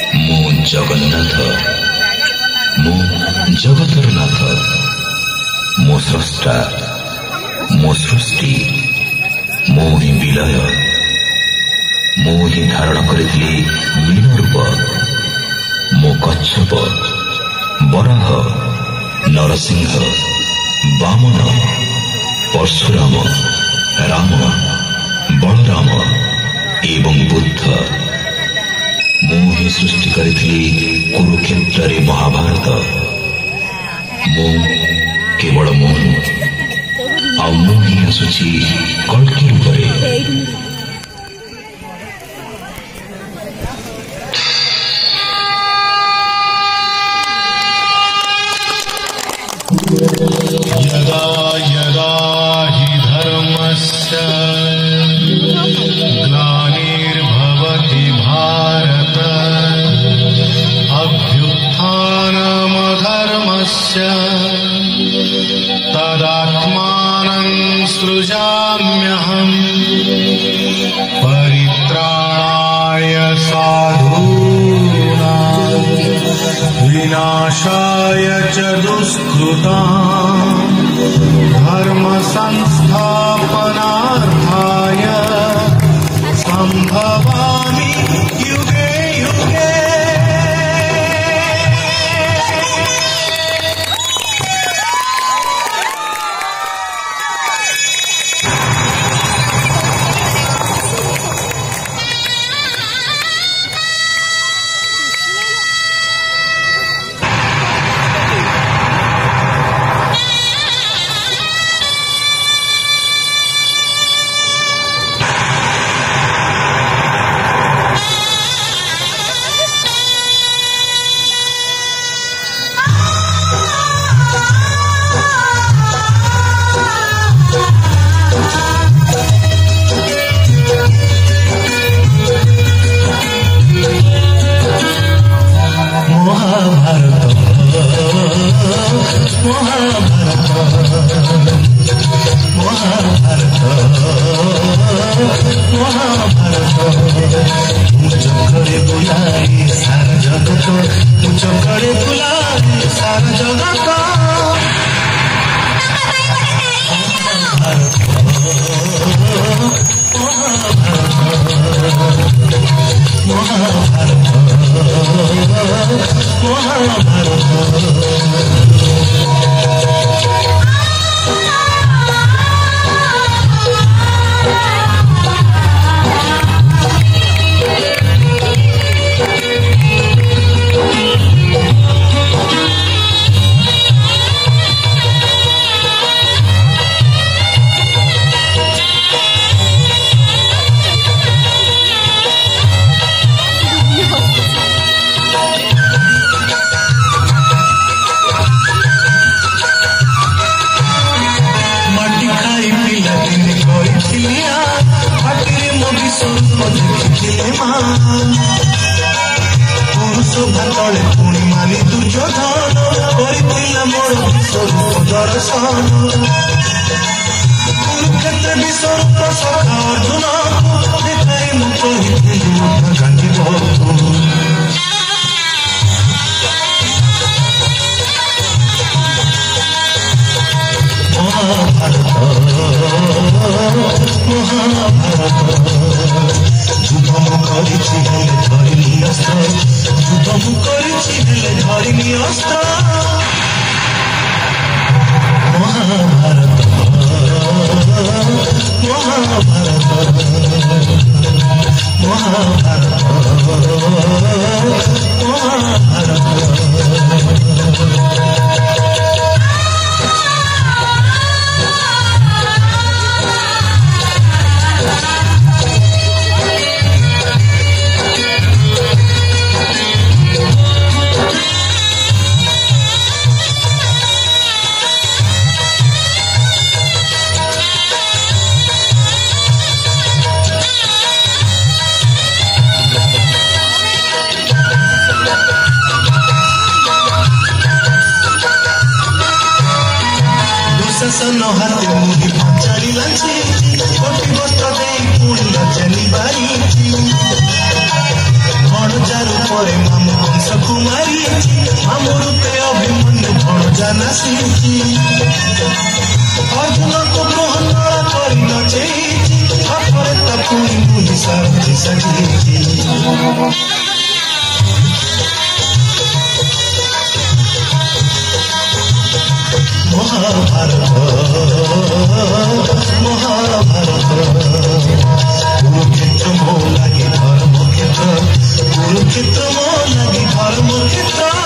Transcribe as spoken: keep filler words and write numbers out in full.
मो जगन्नाथ मो जगतर नाथ मो स्रष्टा मो सृष्टि मो ही विलय मो ही धारण करिथिली मीन रूप मो कच्छप बराह नरसिंह वामन परशुराम राम बलराम एवं बुद्ध मो ही सृष्टि करिथिली कुरुक्षेत्र रे महाभारत मो केवल मो आ मो ही आसुची कल्कि रूपरे यदा यदा हि धर्मस्य ग्लानिर्भवति भारत अभ्युत्थानमधर्मस्य तदात्मानं सृजाम्यहम् परित्राणाय साधूनां विनाशाय च दुष्कृताम् धर्म संस्थापनार्थाय संभवामि युगे युगे। ଶାସନ ହାତେ ମୁଢି ଚାଲିଲାଛି କୋଟି ବର୍ଷ ଦେଇ ପୁଣି ଲଜନି ବାରିଛି ଘଣ ଚାରୁ ପରେ ଆସିଛି ଅର୍ଜୁନକୁ କୋହତଳ କରି ନଚେଇଛି ହାତରେ ତା ପୁଣି ମୁହି ସାଥି ସାଜିଛି ମହାଭାରତ ମହାଭାରତ কুরুক্ষেত্র মো লাগে ধর্মক্ষেত্র কুরুক্ষেত্র মো লাগে ধর্মক্ষেত্র